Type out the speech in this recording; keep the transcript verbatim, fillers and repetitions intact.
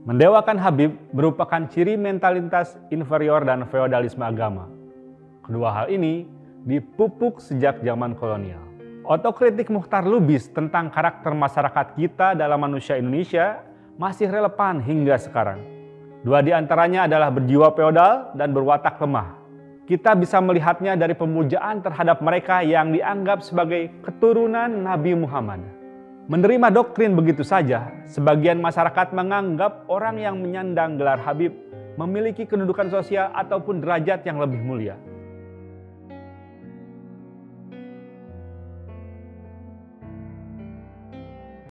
Mendewakan Habib merupakan ciri mentalitas inferior dan feodalisme agama. Kedua hal ini dipupuk sejak zaman kolonial. Otokritik Muchtar Lubis tentang karakter masyarakat kita dalam manusia Indonesia masih relevan hingga sekarang. Dua di antaranya adalah berjiwa feodal dan berwatak lemah. Kita bisa melihatnya dari pemujaan terhadap mereka yang dianggap sebagai keturunan Nabi Muhammad. Menerima doktrin begitu saja, sebagian masyarakat menganggap orang yang menyandang gelar Habib memiliki kedudukan sosial ataupun derajat yang lebih mulia.